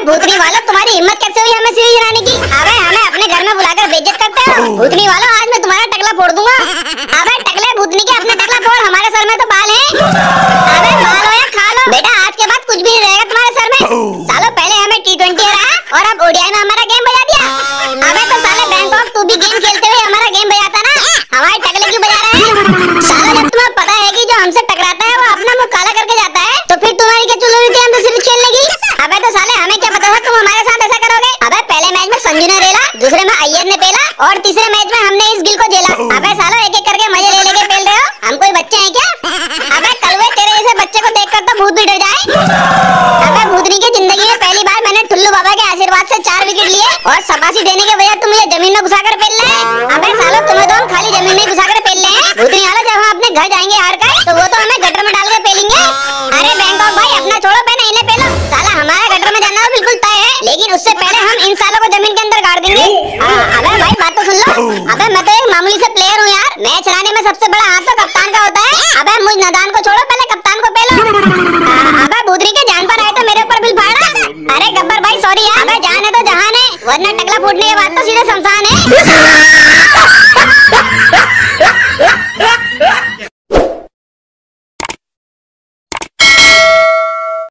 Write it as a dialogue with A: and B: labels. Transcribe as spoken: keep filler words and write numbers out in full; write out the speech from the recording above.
A: भूतनी वालों, तुम्हारी हिम्मत कैसे हुई हमें सीढ़ी गिराने की? अबे हमें अपने घर में बुलाकर बेइज्जत करते हो। भूतनी वालों, आज मैं तुम्हारा टकला फोड़ दूंगा। अबे टकले भूतनी के अपना टकला फोड़, हमारे सर में तो बाल हैं। अबे बाल हो या खा लो बेटा, आज के बाद कुछ भी नहीं रहेगा तुम्हारे सर में। सालों पहले हमें टी ट्वेंटी हराया और अब ओडीआई में हमारा गेम बजा दिया। अबे तो साले बैंकॉक, तू भी गेम खेलते हुए हमारा गेम बजाता ना, हमारे टकले क्यों बजा रहा है? सालों जब तुम्हें पता है कि जो हमसे टकराता है वो अपना मुंह काला करके जाता है, तो फिर तुम्हारी क्या चुल रही थी हम तो सिर्फ खेलने की? अबे तो साले हमें क्या पता था तुम हमारे साथ ऐसा करोगे। अबे पहले मैच में संजू ने रेला, दूसरे में अय्यर ने पेला और तीसरे मैच में हमने इस गिल को झेला। अबे सालों एक एक करके मजे ले लेके पेल रहे हो, हम कोई बच्चे हैं क्या? अबे कलवे, तेरे जैसे बच्चे को देखकर तो भूत भी डर जाए। अबे भूतनी की जिंदगी में पहली बार मैंने ठुल्लू बाबा के आशीर्वाद से चार विकेट लिए और शाबाशी देने के बजाय तुम मुझे जमीन में घुसाकर पेल रहे हैं। अबे सालों तुम्हें तो हम खाली जमीन में घुसाकर पेल रहे हैं। भूतनी वालों, जब हम अपने घर जाएंगे हार कर, तो वो तो हमें गटर में डाल के पेलेंगे। अरे बैंकॉक भाई अपना छोड़ो, पहले इन्हें पेलो। साला हमारा गटर में जाना बिल्कुल तय है, लेकिन उससे पहले हम इन सालों को जमीन के अंदर गाड़ देंगे। अबे भाई बात तो सुन लो। अबे मैं तो एक मामूली से प्लेयर हूँ यार, मैच चलाने में सबसे बड़ा हाथ तो कप्तान का होता है। अबे मुझ नादान को छोड़ो, पहले कप्तान को पेलो। अबे भूतनी के जान पर आए तो मेरे ऊपर बिल फाड़ा। अरे गब्बर भाई सॉरी यार, अबे जान है तो जहान है, वरना टकला फूटने के बाद तो सीधे शमशान है।